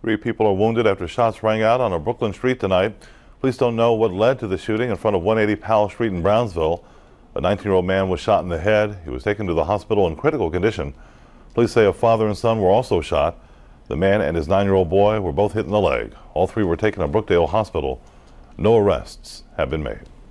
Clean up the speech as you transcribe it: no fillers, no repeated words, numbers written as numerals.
3 people are wounded after shots rang out on a Brooklyn street tonight. Police don't know what led to the shooting in front of 180 Powell Street in Brownsville. A 19-year-old man was shot in the head. He was taken to the hospital in critical condition. Police say a father and son were also shot. The man and his 9-year-old boy were both hit in the leg. All 3 were taken to Brookdale Hospital. No arrests have been made.